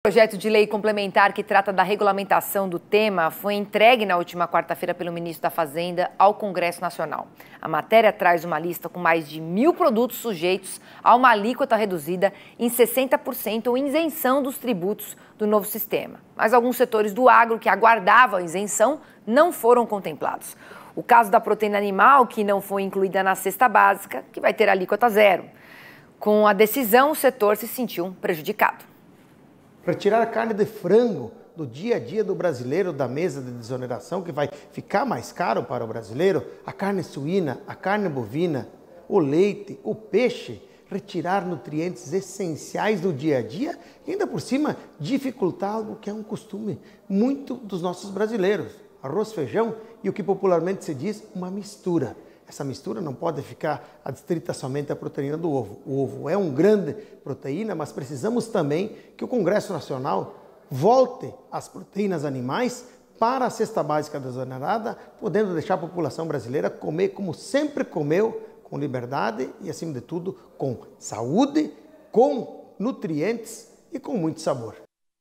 O projeto de lei complementar que trata da regulamentação do tema foi entregue na última quarta-feira pelo ministro da Fazenda ao Congresso Nacional. A matéria traz uma lista com mais de 1.000 produtos sujeitos a uma alíquota reduzida em 60% ou isenção dos tributos do novo sistema. Mas alguns setores do agro que aguardavam a isenção não foram contemplados. O caso da proteína animal, que não foi incluída na cesta básica, que vai ter alíquota zero. Com a decisão, o setor se sentiu prejudicado. Retirar a carne de frango do dia a dia do brasileiro da mesa de desoneração, que vai ficar mais caro para o brasileiro, a carne suína, a carne bovina, o leite, o peixe, retirar nutrientes essenciais do dia a dia e ainda por cima dificultar algo que é um costume muito dos nossos brasileiros, arroz, feijão e o que popularmente se diz uma mistura. Essa mistura não pode ficar adstrita somente à proteína do ovo. O ovo é uma grande proteína, mas precisamos também que o Congresso Nacional volte as proteínas animais para a cesta básica desonerada, podendo deixar a população brasileira comer como sempre comeu, com liberdade e, acima de tudo, com saúde, com nutrientes e com muito sabor.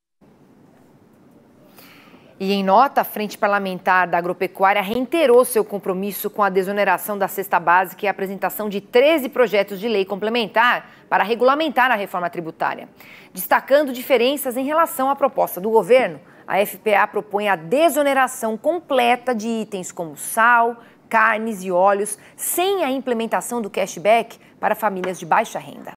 E em nota, a Frente Parlamentar da Agropecuária reiterou seu compromisso com a desoneração da cesta básica e a apresentação de 13 projetos de lei complementar para regulamentar a reforma tributária. Destacando diferenças em relação à proposta do governo, a FPA propõe a desoneração completa de itens como sal, carnes e óleos, sem a implementação do cashback para famílias de baixa renda.